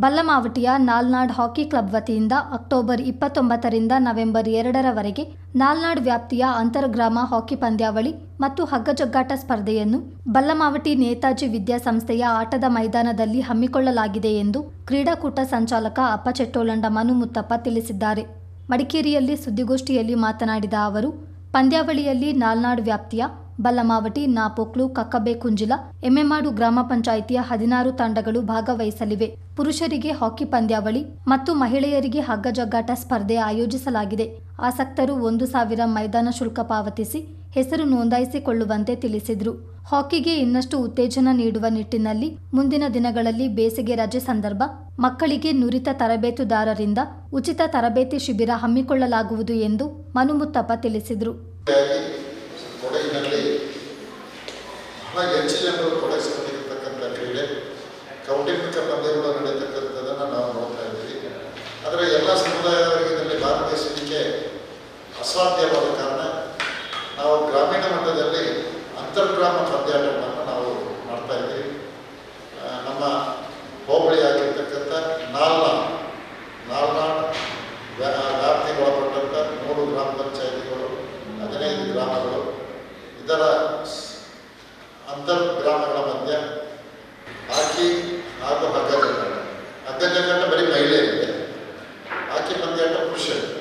ಬಲ್ಲಮಾವಟಿಯ Nalnad hockey club ವತಿಯಿಂದ October 29ರಿಂದ November 2ರವರೆಗೆ ನಾಲ್ನಾಡ್ ವ್ಯಾಪ್ತಿಯ ಅಂತರ್ಗ್ರಾಮ ಹಾಕಿ ಪಂದ್ಯಾವಳಿ ಮತ್ತು ಹಗ್ಗಜಗ್ಗಾಟ ಸ್ಪರ್ಧೆಯನ್ನು ಬಲ್ಲಮಾವಟಿ ನೇತಾಜಿ ವಿದ್ಯಾಸಂಸ್ಥೆಯ ಆಟದ ಮೈದಾನದಲ್ಲಿ ಹಮ್ಮಿಕೊಳ್ಳಲಾಗಿದೆ ಎಂದು ಕ್ರೀಡಾಕೂಟ ಸಂಚಾಲಕ ಅಪ್ಪಚೆಟ್ಟೋಲಂಡ ಮನು ಮುತ್ತಪ್ಪ ತಿಳಿಸಿದ್ದಾರೆ. ಮಡಿಕೇರಿಯಲ್ಲಿ ಸುದ್ದಿಗೋಷ್ಠಿಯಲ್ಲಿ ಮಾತನಾಡಿದ ಅವರು, ಪಂದ್ಯಾವಳಿಯಲ್ಲಿ ನಾಲ್ನಾಡ್ ವ್ಯಾಪ್ತಿಯ ಬಲ್ಲಮಾವಟಿ, ನಾಪೋಕ್ಲು, ಕಕ್ಕಬೆ, ಕುಂಜಿಲ, ಎಮ್ಮೆಮಾಡು ಗ್ರಾಮ ಪಂಚಾಯಿತಿಯ 16 ತಂಡಗಳು ಭಾಗವಹಿಸಲಿವೆ. ಪುರುಷರಿಗೆ ಹಾಕಿ ಪಂದ್ಯಾವಳಿ ಮತ್ತು ಮಹಿಳೆಯರಿಗೆ ಹಗ್ಗಜಗ್ಗಾಟ ಸ್ಪರ್ಧೆ ಆಯೋಜಿಸಲಾಗಿದೆ. ಆಸಕ್ತರು 1,000 ಮೈದಾನ ಶುಲ್ಕ ಪಾವತಿಸಿ ಹೆಸರು ನೋಂದಾಯಿಸಿಕೊಳ್ಳುವಂತೆ ತಿಳಿಸಿದರು. ಹಾಕಿಗೆ ಇನ್ನಷ್ಟು ಉತ್ತೇಜನ ನೀಡುವ ನಿಟ್ಟಿನಲ್ಲಿ ಮುಂದಿನ ದಿನಗಳಲ್ಲಿ ಬೇಸಿಗೆ ರಜೆ ಸಂದರ್ಭ ಮಕ್ಕಳಿಗೆ ನುರಿತ ತರಬೇತುದಾರರಿಂದ ಉಚಿತ ತರಬೇತಿ ಶಿಬಿರ ಹಮ್ಮಿಕೊಳ್ಳಲಾಗುವುದು ಎಂದು ಮನುಮುತ್ತಪ್ಪ ತಿಳಿಸಿದರು. ಕೊಡಗಿನಲ್ಲಿ ಬಹಳ ಹೆಚ್ಚು ಜನರು ತೊಡಗಿಸಿಕೊಂಡಿರ್ತಕ್ಕಂಥ ಕ್ರೀಡೆ ಕೌಟುಂಬಿಕ ಪಂದ್ಯಗಳು ನಡೀತಕ್ಕಂಥದ್ದನ್ನು ನಾವು ನೋಡ್ತಾ ಇದ್ದೀವಿ. ಆದರೆ ಎಲ್ಲ ಸಮುದಾಯದವರಿಗೆ ಇದರಲ್ಲಿ ಭಾಗವಹಿಸಲಿಕ್ಕೆ ಅಸಾಧ್ಯವಾದ ಕಾರಣ ನಾವು ಗ್ರಾಮೀಣ ಮಟ್ಟದಲ್ಲಿ ಅಂತರ್ಗ್ರಾಮ ಪಂದ್ಯಾಟವನ್ನು ನಾವು ಮಾಡ್ತಾ ಇದ್ದೀವಿ. ನಮ್ಮ ಹೋಬಳಿಯಾಗಿರ್ತಕ್ಕಂಥ ನಾಲ್ನಾಡ್ ವ್ಯಾಪ್ತಿಗೆ ಒಳಪಟ್ಟಂಥ 3 ಗ್ರಾಮ ಪಂಚಾಯಿತಿಗಳು, 15 ಗ್ರಾಮಗಳು, ಇದರ ಅಂತರ್ಗ್ರಾಮಗಳ ಮಧ್ಯ ಹಾಕಿ ಹಾಗೂ ಹಗ್ಗಜಗ್ಗಾಟ ಬರೀ ಮಹಿಳೆಯರಿಗೆ, ಹಾಕಿ ಪಂದ್ಯಾಟ ಪುರುಷರಿಗೆ.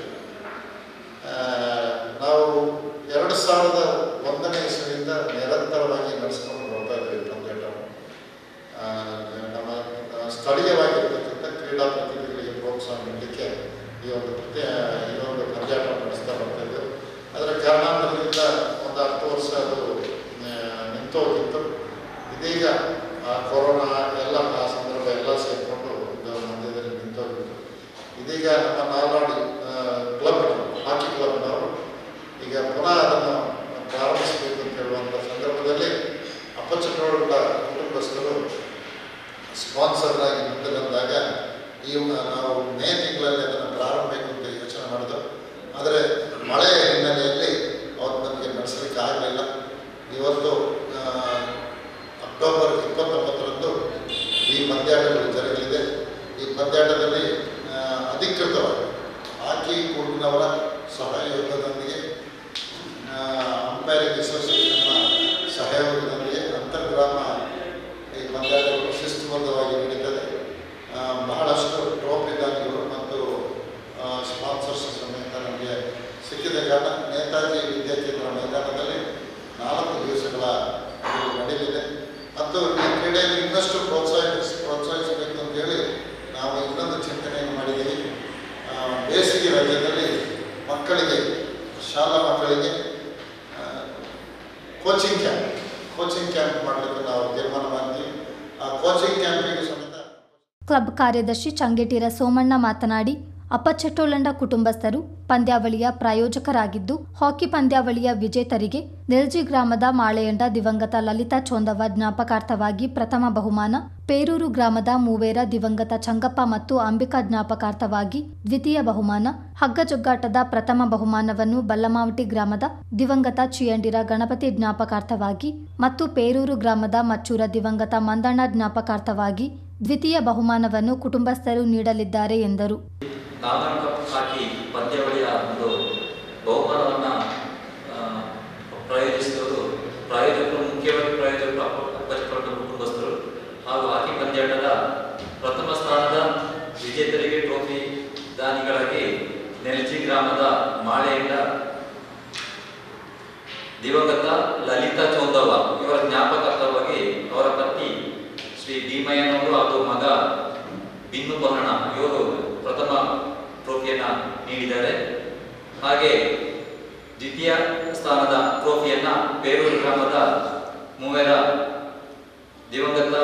ನಾವು 2001ನೇ ಇಸ್ವಿಯಿಂದ ನಿರಂತರವಾಗಿ ನಡೆಸ್ಕೊಂಡು ಬರ್ತಾ ಇದ್ದೀವಿ ಪಂದ್ಯಾಟವನ್ನು. ನಮ್ಮ ಸ್ಥಳೀಯವಾಗಿರ್ತಕ್ಕಂಥ ಕ್ರೀಡಾ ಪ್ರತಿಭೆಗಳಿಗೆ ಪ್ರೋತ್ಸಾಹ ನೀಡಲಿಕ್ಕೆ ಈ ಒಂದು ಪಂದ್ಯಾಟ ನಡೆಸ್ತಾ ಬರ್ತಾ ಇದ್ದೇವೆ. ಅದರ ಕಾರಣಾಂತರದಿಂದ ಒಂದು 10 ವರ್ಷ ಅದು ನಿಂತೋಗಿತ್ತು. ಇದೀಗ ಕೊರೋನಾ ಎಲ್ಲ ಆ ಸಂದರ್ಭ ಎಲ್ಲ ಸೇರಿಕೊಂಡು ಮಧ್ಯದಲ್ಲಿ ನಿಂತೋಗಿತ್ತು. ಇದೀಗ ನಮ್ಮ ನಾಲ್ನಾಡಿ ಕ್ಲಬ್, ಹಾಕಿ ಕ್ಲಬ್ನವರು ಈಗ ಪುನಃ ಅದನ್ನು ಪ್ರಾರಂಭಿಸಬೇಕು ಅಂತ ಹೇಳುವಂಥ ಸಂದರ್ಭದಲ್ಲಿ ಅಪ್ಪಚೆಟ್ಟೋಲಂಡ ಕುಟುಂಬಸ್ಥರು ಸ್ಪಾನ್ಸರ್ ಆಗಿ ಮುಂದೆ ಬಂದಾಗ ನಾವು ಮೇ ತಿಂಗಳಲ್ಲಿ ಅದನ್ನು ಪ್ರಾರಂಭಿಸಬೇಕು ಅಂತ ಯೋಚನೆ ಮಾಡಿದ್ರು. ಆದರೆ ಮಳೆಯ ಹಿನ್ನೆಲೆಯಲ್ಲಿ ಅವತ್ತು ನಮಗೆ ನಡೆಸಲಿಕ್ಕೆ ಆಗಲಿಲ್ಲ. ಇವತ್ತು ಅಕ್ಟೋಬರ್ 29ರಂದು ಈ ಪಂದ್ಯಾಟಗಳು ಜರುಗಲಿದೆ. ಈ ಪಂದ್ಯಾಟದಲ್ಲಿ ಅಧಿಕೃತವಾಗಿ ಹಾಕಿ ಕೂಡಿನವರ ಸಹಯೋಗದೊಂದಿಗೆ, ಅಂಪೈರಿಂಗ್ ಅಸೋಸಿಯೇಷನ್ನ ಸಹಯೋಗದೊಂದಿಗೆ ಅಂತರ್ಗ್ರಾಮ ಈ ಪಂದ್ಯಾಟಗಳು ಶಿಸ್ತುಬದ್ಧವಾಗಿ ನಡೀತದೆ. ಬಹಳಷ್ಟು ಟ್ರೋಫಿ ದಾನಿಗಳು ಮತ್ತು ಸ್ಪಾನ್ಸರ್ಸ್ ಸಮೇತ ನಮಗೆ ಸಿಕ್ಕಿದ ಕಾರಣ ನೇತಾಜಿ ವಿದ್ಯಾಕೇಂದ್ರ ಮೈದಾನದಲ್ಲಿ 4 ದಿವಸಗಳ ನಡೆಯಲಿದೆ. ಮತ್ತು ಈ ಕ್ರೀಡೆಯನ್ನು ಇನ್ನಷ್ಟು ಪ್ರೋತ್ಸಾಹಿಸಬೇಕು ಅಂತೇಳಿ ನಾವು ಇನ್ನೊಂದು ಚಿಂತನೆಯನ್ನು ಮಾಡಿದ್ದೀವಿ. ಬೇಸಿಗೆ ರಾಜ್ಯದಲ್ಲಿ ಮಕ್ಕಳಿಗೆ, ಶಾಲಾ ಮಕ್ಕಳಿಗೆ ಕೋಚಿಂಗ್ ಕ್ಯಾಂಪ್ ಮಾಡಲಿಕ್ಕೆ ನಾವು ತೀರ್ಮಾನ ಮಾಡಿದ್ದೀವಿ. ಆ ಕೋಚಿಂಗ್ ಕ್ಯಾಂಪಿಗೆ ಸಮೇತ ಕ್ಲಬ್ ಕಾರ್ಯದರ್ಶಿ ಚಂಗೇಟಿರ ಸೋಮಣ್ಣ ಮಾತನಾಡಿ, ಅಪ್ಪಚೆಟ್ಟೋಲಂಡ ಕುಟುಂಬಸ್ಥರು ಪಂದ್ಯಾವಳಿಯ ಪ್ರಾಯೋಜಕರಾಗಿದ್ದು, ಹಾಕಿ ಪಂದ್ಯಾವಳಿಯ ವಿಜೇತರಿಗೆ ನೆಲ್ಜಿ ಗ್ರಾಮದ ಮಾಳೆಯಂಡ ದಿವಂಗತ ಲಲಿತಾ ಚೋಂದವ್ವ ಜ್ಞಾಪಕಾರ್ಥವಾಗಿ ಪ್ರಥಮ ಬಹುಮಾನ, ಪೇರೂರು ಗ್ರಾಮದ ಮೂವೇರ ದಿವಂಗತ ಚಂಗಪ್ಪ ಮತ್ತು ಅಂಬಿಕಾ ಜ್ಞಾಪಕಾರ್ಥವಾಗಿ ದ್ವಿತೀಯ ಬಹುಮಾನ, ಹಗ್ಗಜಗ್ಗಾಟದ ಪ್ರಥಮ ಬಹುಮಾನವನ್ನು ಬಲ್ಲಮಾವಟಿ ಗ್ರಾಮದ ದಿವಂಗತ ಚಿಯಂಡಿರ ಗಣಪತಿ ಜ್ಞಾಪಕಾರ್ಥವಾಗಿ ಮತ್ತು ಪೇರೂರು ಗ್ರಾಮದ ಮಚ್ಚೂರ ದಿವಂಗತ ಮಂದಣ್ಣ ಜ್ಞಾಪಕಾರ್ಥವಾಗಿ ದ್ವಿತೀಯ ಬಹುಮಾನವನ್ನು ಕುಟುಂಬಸ್ಥರು ನೀಡಲಿದ್ದಾರೆ ಎಂದರು. ನಾಲ್ನಾಡ್ ಕಪ್ ಹಾಕಿ ಪಂದ್ಯಾವಳಿಯ ಒಂದು ಬಹುಮಾನವನ್ನು ಮುಖ್ಯವಾಗಿ ಪ್ರಾಯೋಜಕರು ಅಪ್ಪಚೆಟ್ಟೋಲಂಡ ಕುಟುಂಬಸ್ಥರು ಹಾಗೂ ಹಾಕಿ ಪಂದ್ಯಾಟದ ಪ್ರಥಮ ಸ್ಥಾನದ ವಿಜೇತರಿಗೆ ಟ್ರೋಫಿ ದಾನಿಗಳಾಗಿ ನೆಲ್ಜಿ ಗ್ರಾಮದ ಮಾಳೆಯಂಡ ದಿವಂಗತ ಲಲಿತಾ ಚೋಂದವ್ವ ಇವರ ಜ್ಞಾಪಕಾರ್ಥವಾಗಿ ಅವರ ಪತ್ನಿ ಶ್ರೀ ಭೀಮಯ್ಯನವರು ಹಾಗೂ ಮಗ ಬಿನ್ನು ಬಹಣ ಇವರು ಪ್ರಥಮ ಟ್ರೋಫಿಯನ್ನು ನೀಡಿದ್ದಾರೆ. ಹಾಗೆ ದ್ವಿತೀಯ ಸ್ಥಾನದ ಟ್ರೋಫಿಯನ್ನು ಪೇರೂರು ಗ್ರಾಮದ ಮೂವೇರ ದಿವಂಗತ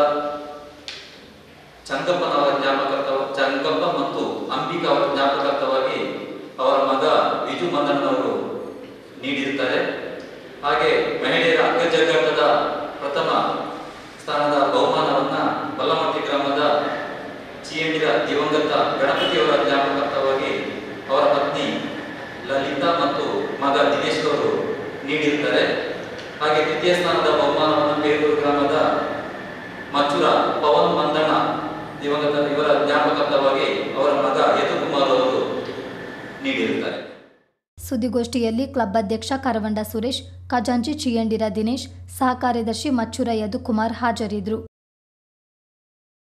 ಚಂಗಪ್ಪ ಮತ್ತು ಅಂಬಿಕಾ ಅವರ ಜ್ಞಾಪಕಾರ್ಥವಾಗಿ ಅವರ ಮಗ ವಿಜು ಮಂದಣ್ಣನವರು ನೀಡಿರುತ್ತಾರೆ. ಹಾಗೆ ಮಹಿಳೆಯರ ಹಗ್ಗಜಗ್ಗಾಟದ ಪ್ರಥಮ ಸ್ಥಾನದ ಬಹುಮಾನವನ್ನು ಬಲ್ಲಮಾವಟಿ ಗ್ರಾಮದ ಚಿಯಂಡಿರ ದಿವಂಗತ ಗಣಪತಿಯವರ ಜ್ಞಾಪಕಾರ್ಥವಾಗಿ ಅವರ ಪತ್ನಿ ಲಲಿತಾ ಮತ್ತು ಮಗ ದಿನೇಶ್ ಅವರು ನೀಡಿರುತ್ತಾರೆ. ಹಾಗೆ ದ್ವಿತೀಯ ಸ್ಥಾನದ ಬಹುಮಾನವನ್ನು ಪೇರೂರು ಗ್ರಾಮದ ಮಚ್ಚುರ ಪವನ್ ಮಂದಣ್ಣ ಇವರ ಜ್ಞಾಪಕಾರ್ಥವಾಗಿ ಅವರ ಮಗ ಯದುಕುಮಾರ್ ಅವರು ನೀಡಿರುತ್ತಾರೆ. ಸುದ್ದಿಗೋಷ್ಠಿಯಲ್ಲಿ ಕ್ಲಬ್ ಅಧ್ಯಕ್ಷ ಕರವಂಡ ಸುರೇಶ್, ಖಜಾಂಚಿ ಚಿಯಂಡಿರ ದಿನೇಶ್, ಸಹ ಕಾರ್ಯದರ್ಶಿ ಮಚ್ಚೂರ ಯದುಕುಮಾರ್ ಹಾಜರಿದ್ದರು.